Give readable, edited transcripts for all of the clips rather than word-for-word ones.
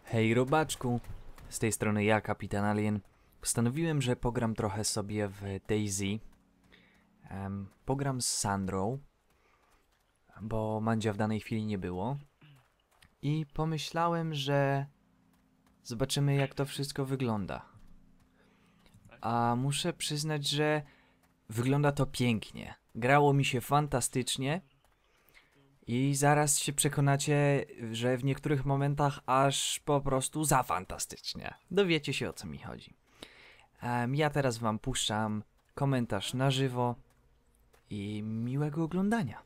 Hej robaczku, z tej strony ja, Kapitan Alien. Postanowiłem, że pogram trochę sobie w DayZ. Pogram z Sandrą, bo Mandzia w danej chwili nie było. I pomyślałem, że zobaczymy, jak to wszystko wygląda. A muszę przyznać, że wygląda to pięknie. Grało mi się fantastycznie. I zaraz się przekonacie, że w niektórych momentach aż po prostu za fantastycznie. Dowiecie się, o co mi chodzi. Ja teraz wam puszczam komentarz na żywo i miłego oglądania.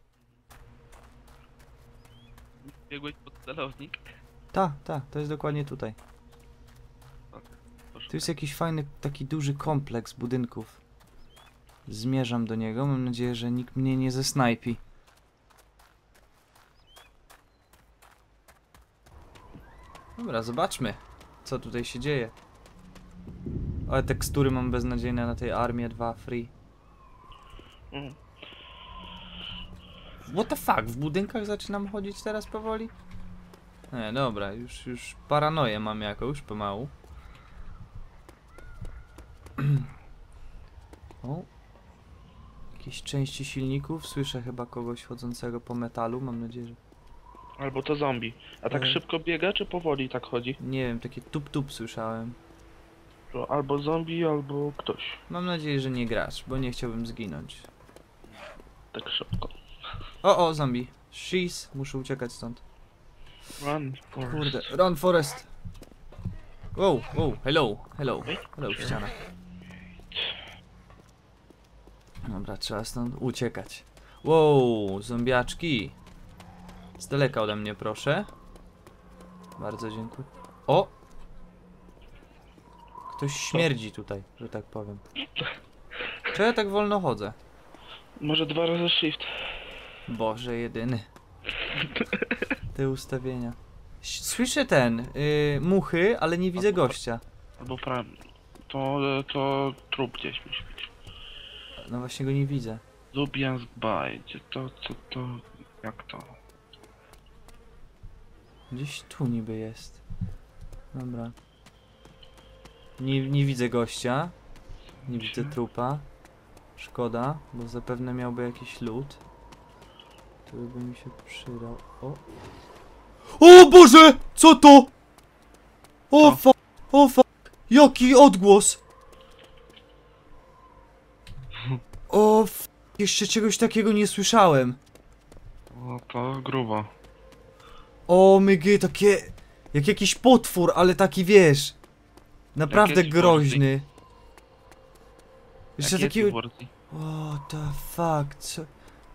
Biegłeś pod celownik? Ta, to jest dokładnie tutaj. Proszę. Tu jest jakiś fajny, taki duży kompleks budynków. Zmierzam do niego, mam nadzieję, że nikt mnie nie zesnajpi. Dobra, zobaczmy, co tutaj się dzieje. Ale tekstury mam beznadziejne na tej Armie 2 Free. What the fuck? W budynkach zaczynam chodzić teraz powoli? Nie, dobra, już paranoję mam jakąś pomału. O. Jakieś części silników. Słyszę chyba kogoś chodzącego po metalu. Mam nadzieję, że... Albo to zombie. A tak szybko biega, czy powoli tak chodzi? Nie wiem, takie tup-tup słyszałem. To albo zombie, albo ktoś. Mam nadzieję, że nie gracz, bo nie chciałbym zginąć. Tak szybko. O, zombie. She's. Muszę uciekać stąd. Run, Forrest. Kurde, run Forest. Wow, hello, ściana. Dobra, trzeba stąd uciekać. Wow, zombiaczki. Z daleka ode mnie, proszę. Bardzo dziękuję. O! Ktoś śmierdzi tutaj, że tak powiem. Czy ja tak wolno chodzę? Może 2 razy shift. Boże, jedyny. Te ustawienia. Słyszę muchy, ale nie widzę gościa. Albo prawie. To trup gdzieś musi być. No właśnie go nie widzę. Lubię zbajcie. Co to? Jak to? Gdzieś tu niby jest. Dobra. Nie widzę gościa. Nie widzę trupa. Szkoda, bo zapewne miałby jakiś loot, który by mi się przydał. O Boże! Co to? O fuck! O fuck! Jaki odgłos! O jeszcze czegoś takiego nie słyszałem. O, to grubo. O mygy, takie... Jak jakiś potwór, ale taki wiesz... Naprawdę Jak jest groźny. Jeszcze Jaki takiego... jest Warzy? What the fuck, co...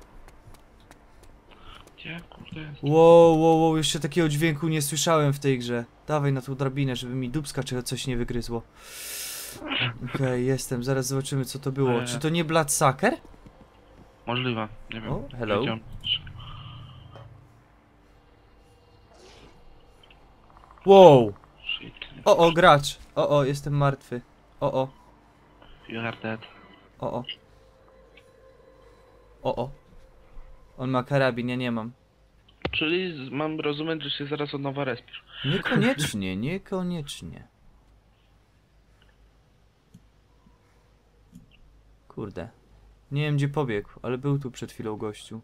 Gdzie kurde jest? Wow, jeszcze takiego dźwięku nie słyszałem w tej grze. Dawaj na tą drabinę, żeby mi dupska czy coś nie wygryzło. Okej, jestem, zaraz zobaczymy co to było. Czy to nie Bloodsucker? Możliwe, nie wiem. O, hello. Wiedziałem. Wow! Shit. O, gracz! O, jestem martwy. O. You are dead. O. On ma karabin, ja nie mam. Czyli mam rozumieć, że się zaraz od nowa respisz. Niekoniecznie. Kurde. Nie wiem gdzie pobiegł, ale był tu przed chwilą gościu.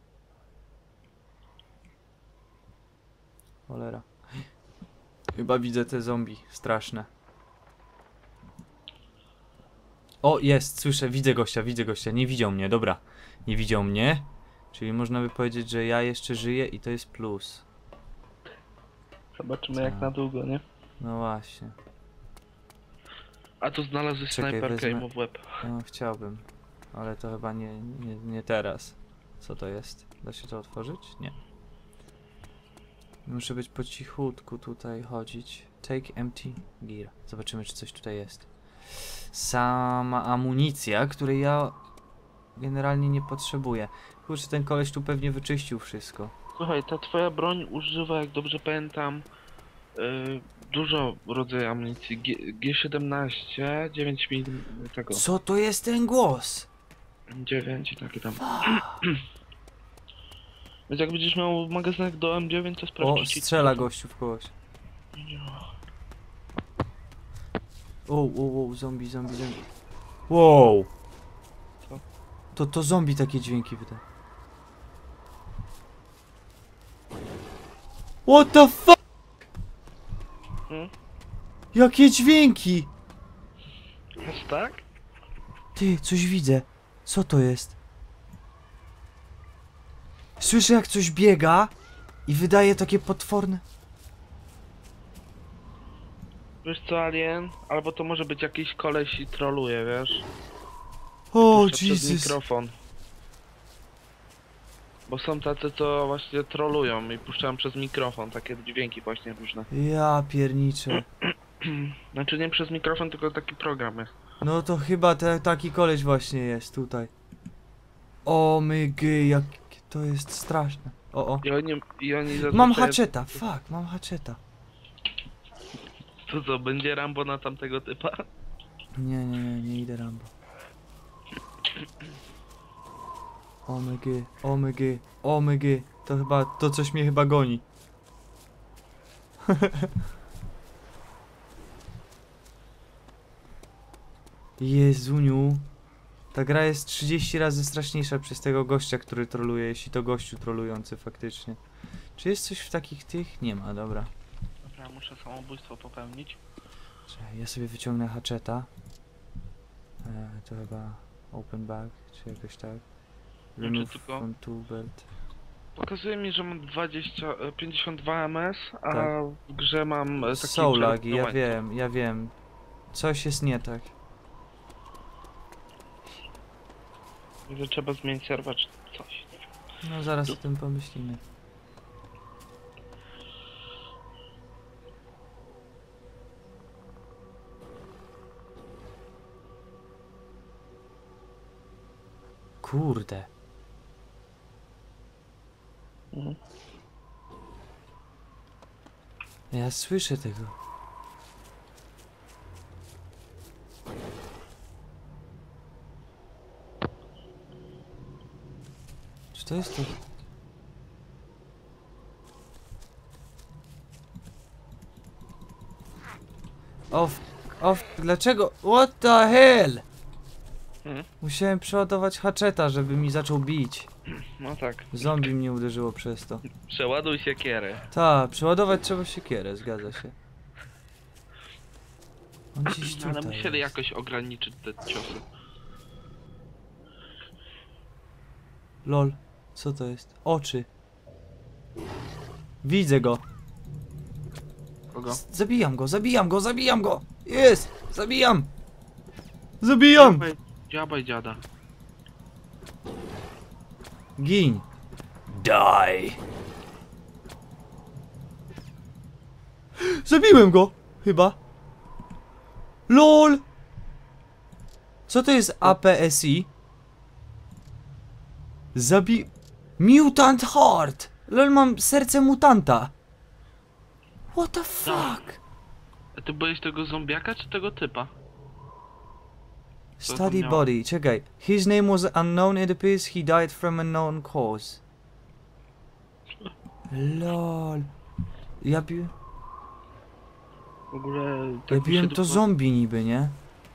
Cholera. Chyba widzę te zombie straszne. O, jest, słyszę, widzę gościa. Nie widział mnie, dobra. Nie widział mnie. Czyli można by powiedzieć, że ja jeszcze żyję i to jest plus. Zobaczymy jak na długo, nie? No właśnie. A tu znalazłeś Czekaj, snajperkę i wezmę. mu w łeb. No, chciałbym. Ale to chyba nie teraz. Co to jest? Da się to otworzyć? Nie. Muszę być po cichutku tutaj chodzić. Take empty gear. Zobaczymy, czy coś tutaj jest. Sama amunicja, której ja generalnie nie potrzebuję. Kurczę, ten koleś tu pewnie wyczyścił wszystko. Słuchaj, ta twoja broń używa, jak dobrze pamiętam, dużo rodzajów amunicji. G17, 9 mm tego. Co to jest ten głos? 9 i takie tam. Więc jak będziesz miał magazynek do M9, to sprawdź. O, strzela gościu w kogoś. Wow, zombie. Wow! Co? To zombie takie dźwięki wyda. What the fuck? Hmm? Jakie dźwięki? Aż tak? Ty, coś widzę. Co to jest? Słyszę jak coś biega i wydaje takie potworne... Wiesz co, Alien? Albo to może być jakiś koleś i troluje, wiesz? O, Puszcza przez Jesus. mikrofon. Bo są tacy, co właśnie trolują i puszczają przez mikrofon takie dźwięki właśnie różne. Ja pierniczę. Znaczy nie przez mikrofon, tylko taki program jest. No to chyba taki koleś właśnie jest tutaj. O my gy, jak to jest straszne. O. I oni Mam zazwyczaj- haczeta, fuck, mam haczeta. To co, będzie Rambo na tamtego typa? Nie idę Rambo. O my gy. To chyba, to coś mnie chyba goni. Jezuniu. Ta gra jest 30 razy straszniejsza przez tego gościa, który troluje, jeśli to gościu trolujący faktycznie. Czy jest coś w takich tych? Nie ma, dobra. Dobra, muszę samobójstwo popełnić. Czekaj, ja sobie wyciągnę haczeta. To chyba open bag, czy jakoś tak. Remove tylko- from tool belt. Pokazuje mi, że mam 52 ms, a Tak. w grze mam taki Są lagi, ja przerobiony wiem, Coś jest nie tak. łańcuch. Że trzeba zmienić serwer czy coś. No zaraz o tym pomyślimy. Kurde. Mhm. Ja słyszę tego. Czy to jest to? Dlaczego? What the hell? Mhm. Musiałem przeładować haczeta, żeby mi zaczął bić. No tak. Zombie mnie uderzyło przez to. Przeładuj siekierę. Ta, przeładować trzeba siekierę, zgadza się. On gdzieś tutaj Ale musieli jest. jakoś ograniczyć te ciosy. Lol, co to jest? Oczy. Widzę go. Kogo? Zabijam go! Jest! Zabijam! Dziabaj dziada. Gin. Die! Zabiłem go! Chyba. LOL! Co to jest APSI? Mutant Heart! LOL, mam serce mutanta. What the fuck? A ty byłeś tego zombiaka czy tego typa? Study miało? body, czekaj. His name was unknown, it appears he died from unknown cause. LOL. W ogóle... Ja mi się biłem to tylko- zombie niby, nie?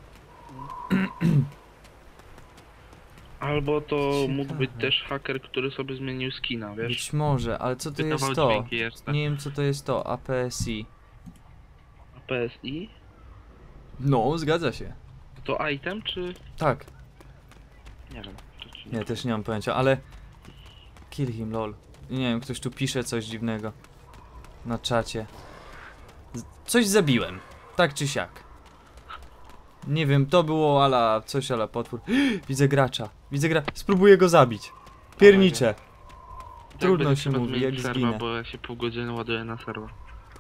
Albo to mógł być Ciekawe. też haker, który sobie zmienił skina, wiesz? Być może, ale co to Wydawał jest to? dźwięki jeszcze. Nie wiem co to jest to, APSI. A PSI? No, zgadza się. To item czy... Tak. Nie wiem. To czy Nie, też nie mam pojęcia, ale... Kill him, lol. Nie wiem, ktoś tu pisze coś dziwnego. Na czacie. Coś zabiłem. Tak czy siak. Nie wiem, to było ala... coś ala potwór. Widzę gracza. Spróbuję go zabić. Piernicze. Tak Trudno będzie się trzeba mówi, zmienić jak serwa, zginę. bo ja się pół godziny ładuję na serwer.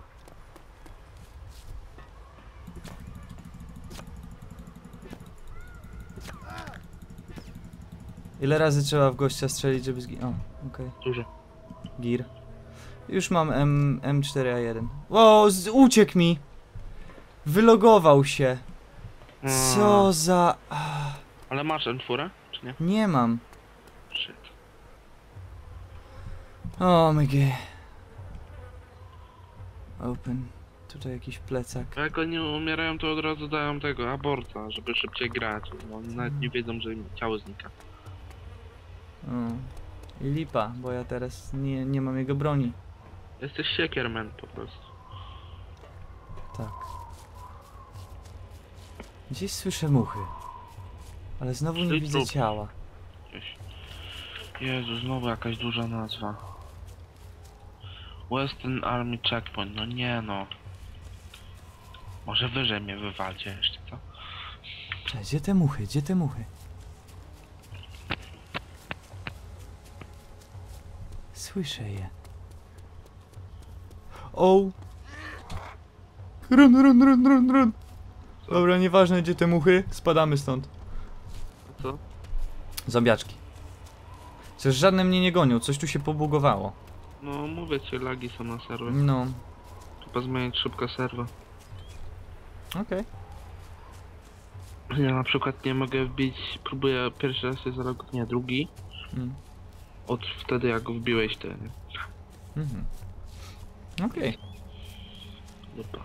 Ile razy trzeba w gościa strzelić, żeby zginął? O, okej. Dużo. Gir. Już mam M4A1. O, uciekł mi! Wylogował się. Co za... Ale masz M4, czy nie? Nie mam. Shit. O my god. Open. Tutaj jakiś plecak. A jak oni umierają, to od razu dają tego aborta, żeby szybciej grać. Bo oni nawet nie wiedzą, że im ciało znika. O. I lipa, bo ja teraz nie mam jego broni. Jesteś siekierman po prostu. Tak. Gdzieś słyszę muchy. Ale znowu nie Czyli widzę trup. ciała. Gdzieś. Jezu, znowu jakaś duża nazwa. Western Army Checkpoint, no nie no. Może wyżej mnie wywalcie jeszcze, co? Cześć, gdzie te muchy? Gdzie te muchy? Słyszę je. O! Run. Co? Dobra, nieważne gdzie te muchy, spadamy stąd. A co? Zombiaczki. Przecież żadne mnie nie gonią, coś tu się pobugowało. No mówię ci, lagi są na serwer. No, Trzeba zmienić szybko serwer. okej. Ja na przykład nie mogę wbić, próbuję pierwszy raz jest rok, nie, drugi. Mm. Od wtedy jak go wbiłeś ty, nie? Mhm. Okej. Dobra.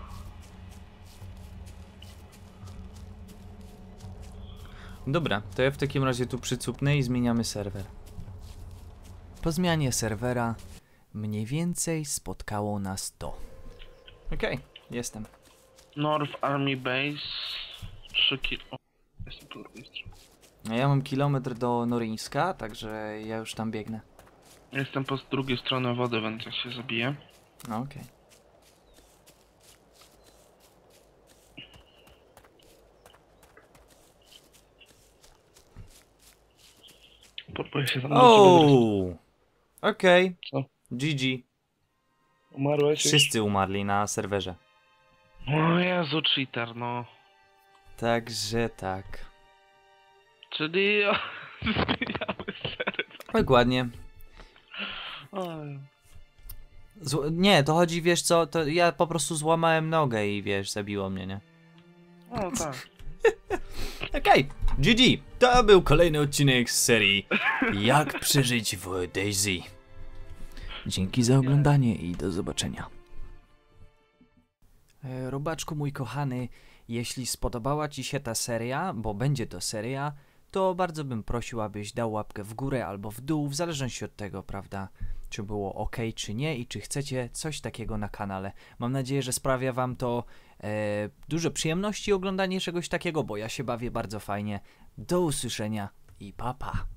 Dobra, to ja w takim razie tu przycupnę i zmieniamy serwer. Po zmianie serwera mniej więcej spotkało nas to. Okej, jestem. North Army Base 3 kilo. Jestem po drugiej stronie. A ja mam kilometr do Noryńska, także ja już tam biegnę. Jestem po drugiej stronie wody, więc ja się zabiję. No okej. Próbuję się tam do ciebie Ooo! Okej. Co? GG. Umarłeś już? Wszyscy umarli na serwerze. O Jezu, cheater, no. Także tak. Czyli ja... Zmieniamy serwer. Dokładnie. Oj. Nie, to chodzi, wiesz co, to ja po prostu złamałem nogę i wiesz, zabiło mnie, nie? O tak. Okej, GG. To był kolejny odcinek z serii Jak przeżyć w DayZ. Dzięki za oglądanie i do zobaczenia. Robaczku mój kochany, jeśli spodobała Ci się ta seria, bo będzie to seria, to bardzo bym prosił, abyś dał łapkę w górę albo w dół, w zależności od tego, prawda, czy było ok, czy nie i czy chcecie coś takiego na kanale. Mam nadzieję, że sprawia Wam to dużo przyjemności oglądanie czegoś takiego, bo ja się bawię bardzo fajnie. Do usłyszenia i pa pa.